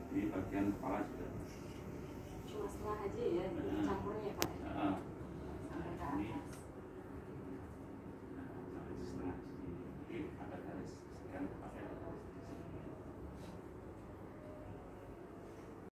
di bagian kepala juga. Cuma setengah aja ya, Nah. campur